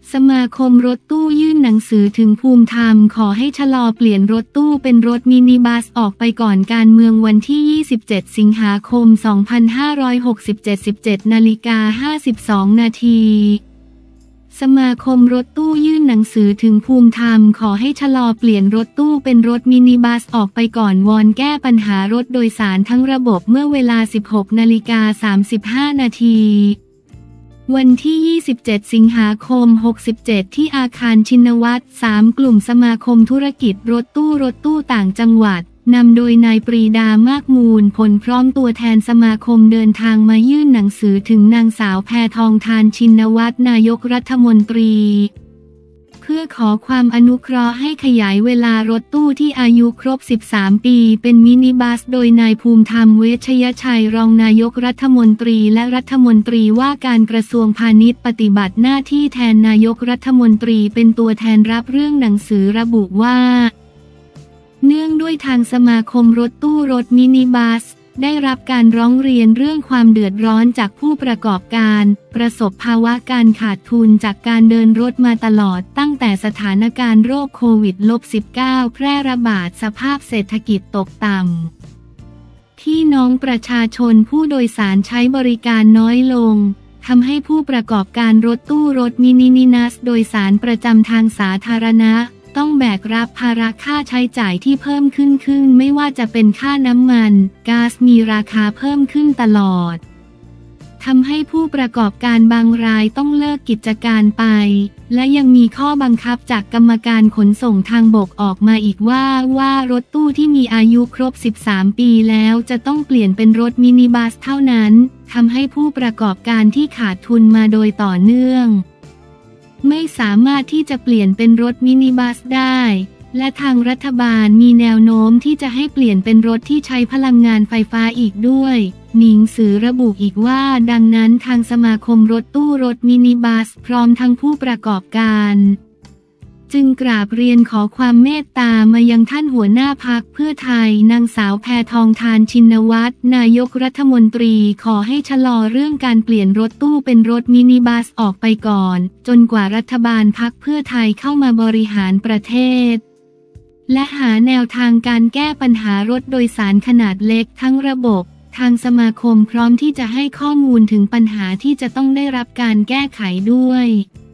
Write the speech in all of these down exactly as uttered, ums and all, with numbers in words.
สมาคมรถตู้ยื่นหนังสือถึงภูมิธรรมขอให้ชะลอเปลี่ยนรถตู้เป็นรถมินิบัสออกไปก่อนการเมืองวันที่ ยี่สิบเจ็ด สิงหาคม สองพันห้าร้อยหกสิบเจ็ด สิบเจ็ดนาฬิกาห้าสิบสองนาทีสมาคมรถตู้ยื่นหนังสือถึงภูมิธรรมขอให้ชะลอเปลี่ยนรถตู้เป็นรถมินิบัสออกไปก่อนวอนแก้ปัญหารถโดยสารทั้งระบบเมื่อเวลา สิบหกนาฬิกาสามสิบห้านาทีวันที่ ยี่สิบเจ็ด สิงหาคม หกสิบเจ็ด ที่อาคารชินวัตร สาม กลุ่มสมาคมธุรกิจรถตู้รถตู้ต่างจังหวัดนำโดยนายปรีดามากมูลผลพร้อมตัวแทนสมาคมเดินทางมายื่นหนังสือถึงนางสาวแพทองธารชินวัตรนายกรัฐมนตรีเพื่อขอความอนุเคราะห์ให้ขยายเวลารถตู้ที่อายุครบ สิบสาม ปีเป็นมินิบัสโดยนายภูมิธรรมเวชยชัยรองนายกรัฐมนตรีและรัฐมนตรีว่าการกระทรวงพาณิชย์ปฏิบัติหน้าที่แทนนายกรัฐมนตรีเป็นตัวแทนรับเรื่องหนังสือระบุว่าเนื่องด้วยทางสมาคมรถตู้รถมินิบัสได้รับการร้องเรียนเรื่องความเดือดร้อนจากผู้ประกอบการประสบภาวะการขาดทุนจากการเดินรถมาตลอดตั้งแต่สถานการณ์โรคโควิด สิบเก้า แพร่ระบาดสภาพเศรษฐกิจตกต่ำที่น้องประชาชนผู้โดยสารใช้บริการน้อยลงทำให้ผู้ประกอบการรถตู้รถมินิบัสโดยสารประจำทางสาธารณะต้องแบกรับภาระค่าใช้จ่ายที่เพิ่มขึ้นขึ้นไม่ว่าจะเป็นค่าน้ำมันก๊าซมีราคาเพิ่มขึ้นตลอดทำให้ผู้ประกอบการบางรายต้องเลิกกิจการไปและยังมีข้อบังคับจากกรรมการขนส่งทางบกออกมาอีกว่าว่ารถตู้ที่มีอายุครบ สิบสาม ปีแล้วจะต้องเปลี่ยนเป็นรถมินิบัสเท่านั้นทำให้ผู้ประกอบการที่ขาดทุนมาโดยต่อเนื่องไม่สามารถที่จะเปลี่ยนเป็นรถมินิบัสได้และทางรัฐบาลมีแนวโน้มที่จะให้เปลี่ยนเป็นรถที่ใช้พลังงานไฟฟ้าอีกด้วยหนังสือระบุอีกว่าดังนั้นทางสมาคมรถตู้รถมินิบัสพร้อมทั้งผู้ประกอบการจึงกราบเรียนขอความเมตตามายังท่านหัวหน้าพรรคเพื่อไทยนางสาวแพทองธารชินวัตรนายกรัฐมนตรีขอให้ชะลอเรื่องการเปลี่ยนรถตู้เป็นรถมินิบัสออกไปก่อนจนกว่ารัฐบาลพรรคเพื่อไทยเข้ามาบริหารประเทศและหาแนวทางการแก้ปัญหารถโดยสารขนาดเล็กทั้งระบบทางสมาคมพร้อมที่จะให้ข้อมูลถึงปัญหาที่จะต้องได้รับการแก้ไขด้วย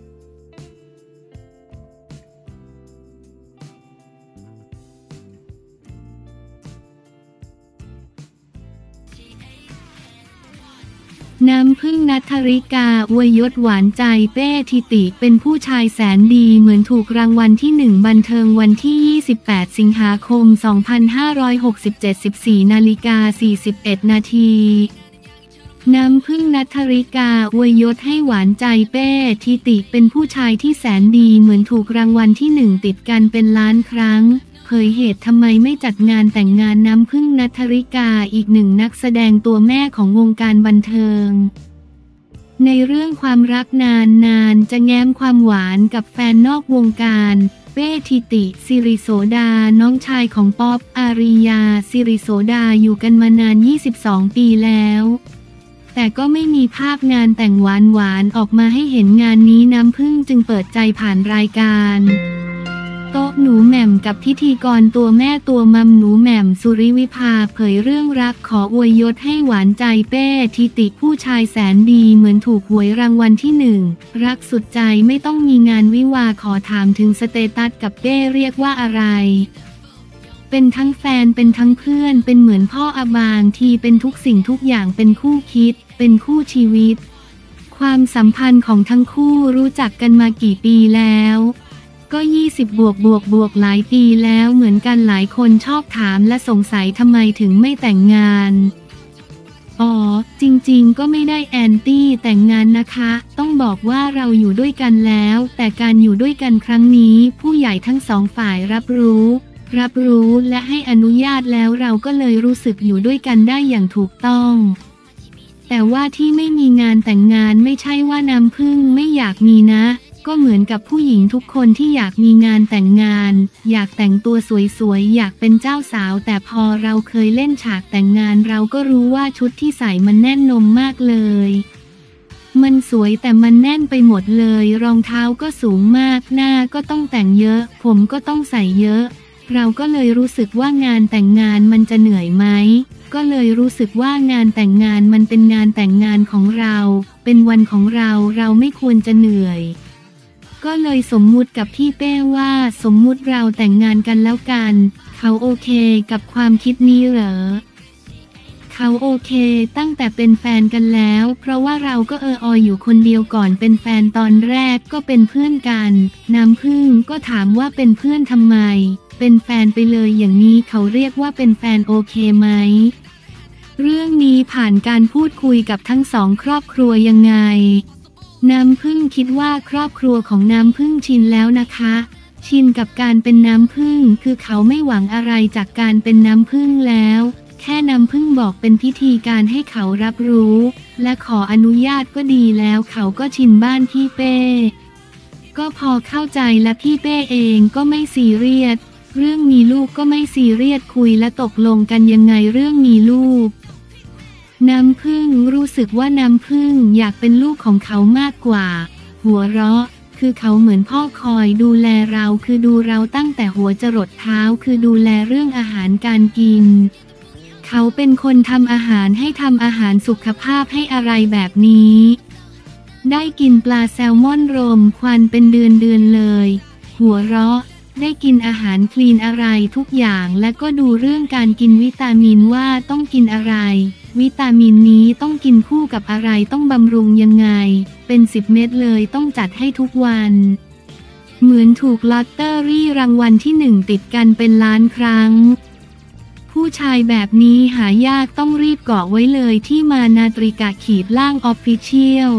น้ำพึ่งณัฐริกาอวยยศหวานใจเป้ทิติเป็นผู้ชายแสนดีเหมือนถูกรางวัลที่หนึ่งบันเทิงวันที่ ยี่สิบแปด สิงหาคม สองพันห้าร้อยหกสิบเจ็ด สิบสี่นาฬิกาสี่สิบเอ็ดนาทีน้ำพึ่งณัฐริกาอวยยศให้หวานใจเป้ทิติเป็นผู้ชายที่แสนดีเหมือนถูกรางวัลที่หนึ่งติดกันเป็นล้านครั้งเผยเหตุทำไมไม่จัดงานแต่งงานน้ำพึ่งณัฐริกาอีกหนึ่งนักแสดงตัวแม่ของวงการบันเทิงในเรื่องความรักนานนานจะแง้มความหวานกับแฟนนอกวงการเป้ทิติสิริโสดาน้องชายของป๊อปอาริยาสิริโสดาอยู่กันมานานยี่สิบสองปีแล้วแต่ก็ไม่มีภาพงานแต่งหวานๆออกมาให้เห็นงานนี้น้ำพึ่งจึงเปิดใจผ่านรายการโต๊ะหนูแหม่มกับพิธีกรตัวแม่ตัวมัมหนูแหม่มสุริวิภาเผยเรื่องรักขออวยยศให้หวานใจเป้ทิติผู้ชายแสนดีเหมือนถูกหวยรางวัลที่หนึ่งรักสุดใจไม่ต้องมีงานวิวาขอถามถึงสเตตัสกับเป้เรียกว่าอะไรเป็นทั้งแฟนเป็นทั้งเพื่อนเป็นเหมือนพ่ออาบางทีเป็นทุกสิ่งทุกอย่างเป็นคู่คิดเป็นคู่ชีวิตความสัมพันธ์ของทั้งคู่รู้จักกันมากี่ปีแล้วก็ยี่สิบบวกบวกบวกหลายปีแล้วเหมือนกันหลายคนชอบถามและสงสัยทำไมถึงไม่แต่งงานอ๋อจริงๆก็ไม่ได้แอนตี้แต่งงานนะคะต้องบอกว่าเราอยู่ด้วยกันแล้วแต่การอยู่ด้วยกันครั้งนี้ผู้ใหญ่ทั้งสองฝ่ายรับรู้รับรู้และให้อนุญาตแล้วเราก็เลยรู้สึกอยู่ด้วยกันได้อย่างถูกต้องแต่ว่าที่ไม่มีงานแต่งงานไม่ใช่ว่าน้ำพึ่งไม่อยากมีนะก็เหมือนกับผู้หญิงทุกคนที่อยากมีงานแต่งงานอยากแต่งตัวสวยๆอยากเป็นเจ้าสาวแต่พอเราเคยเล่นฉากแต่งงานเราก็รู้ว่าชุดที่ใส่มันแน่นนมมากเลยมันสวยแต่มันแน่นไปหมดเลยรองเท้าก็สูงมากหน้าก็ต้องแต่งเยอะผมก็ต้องใส่เยอะเราก็เลยรู้สึกว่างานแต่งงานมันจะเหนื่อยไหมก็เลยรู้สึกว่างานแต่งงานมันเป็นงานแต่งงานของเราเป็นวันของเราเราไม่ควรจะเหนื่อยก็เลยสมมุติกับพี่เป้ว่าสมมุติเราแต่งงานกันแล้วกันเขาโอเคกับความคิดนี้เหรอเขาโอเคตั้งแต่เป็นแฟนกันแล้วเพราะว่าเราก็เออออยู่คนเดียวก่อนเป็นแฟนตอนแรกก็เป็นเพื่อนกันน้ำพึ่งก็ถามว่าเป็นเพื่อนทำไมเป็นแฟนไปเลยอย่างนี้เขาเรียกว่าเป็นแฟนโอเคไหมเรื่องนี้ผ่านการพูดคุยกับทั้งสองครอบครัวยังไงน้ำพึ่งคิดว่าครอบครัวของน้ำพึ่งชินแล้วนะคะชินกับการเป็นน้ำพึ่งคือเขาไม่หวังอะไรจากการเป็นน้ำพึ่งแล้วแค่น้ำพึ่งบอกเป็นพิธีการให้เขารับรู้และขออนุญาตก็ดีแล้วเขาก็ชินบ้านพี่เป้ก็พอเข้าใจและพี่เป้เองก็ไม่ซีเรียสเรื่องมีลูกก็ไม่ซีเรียสคุยและตกลงกันยังไงเรื่องมีลูกน้ำพึ่งรู้สึกว่าน้ำพึ่งอยากเป็นลูกของเขามากกว่าหัวเราะคือเขาเหมือนพ่อคอยดูแลเราคือดูเราตั้งแต่หัวจรดเท้าคือดูแลเรื่องอาหารการกินเขาเป็นคนทำอาหารให้ทำอาหารสุขภาพให้อะไรแบบนี้ได้กินปลาแซลมอนรมควันเป็นเดือนเดือนเลยหัวเราะได้กินอาหารคลีนอะไรทุกอย่างและก็ดูเรื่องการกินวิตามินว่าต้องกินอะไรวิตามินนี้ต้องกินคู่กับอะไรต้องบำรุงยังไงเป็นสิบเม็ดเลยต้องจัดให้ทุกวันเหมือนถูกลอตเตอรี่รางวัลที่หนึ่งติดกันเป็นล้านครั้งผู้ชายแบบนี้หายากต้องรีบเกาะไว้เลยที่มานาตริกะขีดล่างออฟฟิเชียล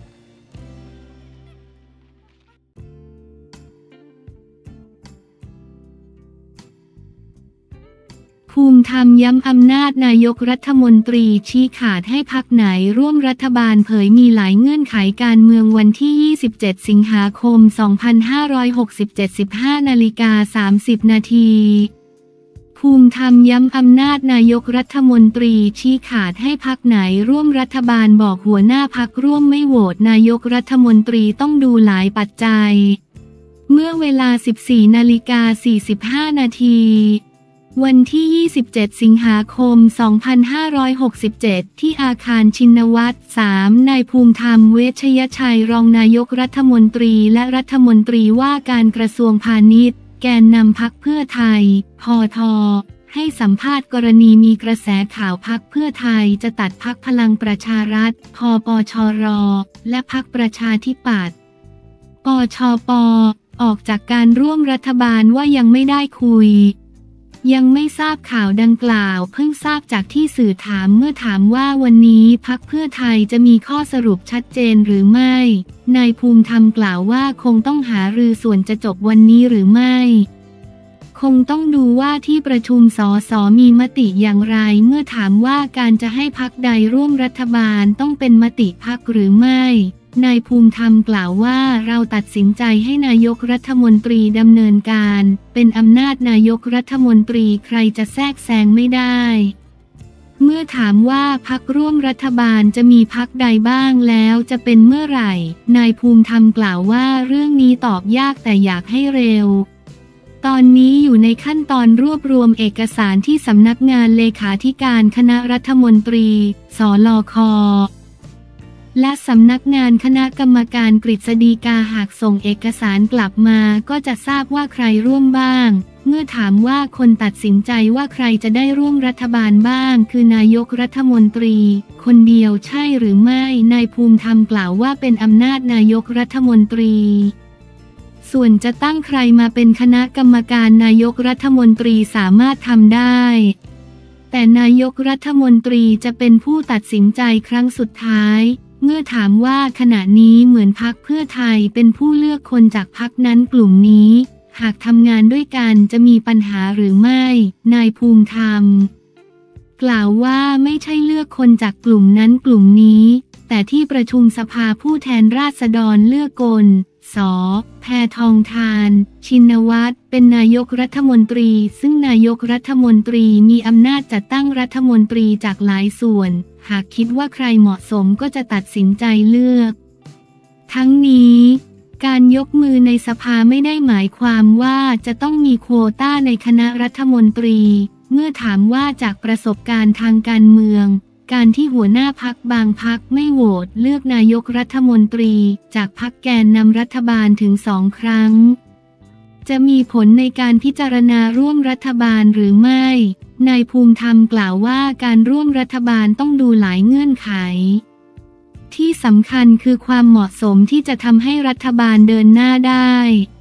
ภูมิธรรมย้ำอำนาจนายกรัฐมนตรีชี้ขาดให้พรรคไหนร่วมรัฐบาลเผยมีหลายเงื่อนไขการเมืองวันที่ยี่สิบเจ็ดสิงหาคมสองพันห้าร้อยหกสิบเจ็ด สิบห้านาฬิกาสามสิบนาทีภูมิธรรมย้ำอำนาจนายกรัฐมนตรีชี้ขาดให้พรรคไหนร่วมรัฐบาลบอกหัวหน้าพรรคร่วมไม่โหวตนายกรัฐมนตรีต้องดูหลายปัจจัยเมื่อเวลา สิบสี่นาฬิกาสี่สิบห้านาทีวันที่ยี่สิบเจ็ดสิงหาคมสองพันห้าร้อยหกสิบเจ็ดที่อาคารชินวัตร สาม นายภูมิธรรมเวชยชัยรองนายกรัฐมนตรีและรัฐมนตรีว่าการกระทรวงพาณิชย์แกนนำพรรคเพื่อไทยพท.ให้สัมภาษณ์กรณีมีกระแสข่าวพรรคเพื่อไทยจะตัดพรรคพลังประชารัฐพปชรและพรรคประชาธิปัตย์ปชปออกจากการร่วมรัฐบาลว่ายังไม่ได้คุยยังไม่ทราบข่าวดังกล่าวเพิ่งทราบจากที่สื่อถามเมื่อถามว่าวันนี้พรรคเพื่อไทยจะมีข้อสรุปชัดเจนหรือไม่นายภูมิธรรมกล่าวว่าคงต้องหารือส่วนจะจบวันนี้หรือไม่คงต้องดูว่าที่ประชุมสสมีมติอย่างไรเมื่อถามว่าการจะให้พรรคใดร่วมรัฐบาลต้องเป็นมติพรรคหรือไม่นายภูมิธรรมกล่าวว่าเราตัดสินใจให้นายกรัฐมนตรีดำเนินการเป็นอำนาจนายกรัฐมนตรีใครจะแทรกแซงไม่ได้เมื่อถามว่าพรรคร่วมรัฐบาลจะมีพรรคใดบ้างแล้วจะเป็นเมื่อไหร่นายภูมิธรรมกล่าวว่าเรื่องนี้ตอบยากแต่อยากให้เร็วตอนนี้อยู่ในขั้นตอนรวบรวมเอกสารที่สำนักงานเลขาธิการคณะรัฐมนตรีสลค.และสำนักงานคณะกรรมการกฤษฎีกาหากส่งเอกสารกลับมาก็จะทราบว่าใครร่วมบ้างเมื่อถามว่าคนตัดสินใจว่าใครจะได้ร่วมรัฐบาลบ้างคือนายกรัฐมนตรีคนเดียวใช่หรือไม่นายภูมิธรรมกล่าวว่าเป็นอำนาจนายกรัฐมนตรีส่วนจะตั้งใครมาเป็นคณะกรรมการนายกรัฐมนตรีสามารถทำได้แต่นายกรัฐมนตรีจะเป็นผู้ตัดสินใจครั้งสุดท้ายเมื่อถามว่าขณะนี้เหมือนพรรคเพื่อไทยเป็นผู้เลือกคนจากพรรคนั้นกลุ่มนี้หากทำงานด้วยกันจะมีปัญหาหรือไม่นายภูมิธรรมกล่าวว่าไม่ใช่เลือกคนจากกลุ่มนั้นกลุ่มนี้แต่ที่ประชุมสภาผู้แทนราษฎรเลือกคนส.แพทองธารชินวัตรเป็นนายกรัฐมนตรีซึ่งนายกรัฐมนตรีมีอำนาจจัดตั้งรัฐมนตรีจากหลายส่วนหากคิดว่าใครเหมาะสมก็จะตัดสินใจเลือกทั้งนี้การยกมือในสภาไม่ได้หมายความว่าจะต้องมีโควต้าในคณะรัฐมนตรีเมื่อถามว่าจากประสบการณ์ทางการเมืองการที่หัวหน้าพรรคบางพรรคไม่โหวตเลือกนายกรัฐมนตรีจากพรรคแกนนำรัฐบาลถึงสองครั้งจะมีผลในการพิจารณาร่วมรัฐบาลหรือไม่นายภูมิธรรมกล่าวว่าการร่วมรัฐบาลต้องดูหลายเงื่อนไขที่สำคัญคือความเหมาะสมที่จะทำให้รัฐบาลเดินหน้าได้